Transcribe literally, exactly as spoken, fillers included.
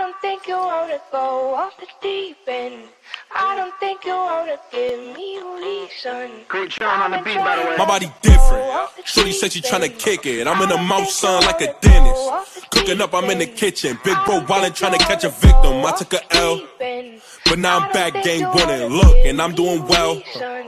don't think you wanna go off the deep end. I don't think you wanna give me a reason. Great Sean on the beat, by the way. My body different. Shorty said she tryna kick it. I'm in the mouth, son, like a dentist. Cooking up, I'm in the kitchen. Big bro wildin', tryna catch a victim. I took a L, but now I'm back, game winning. Look, and I'm doing well.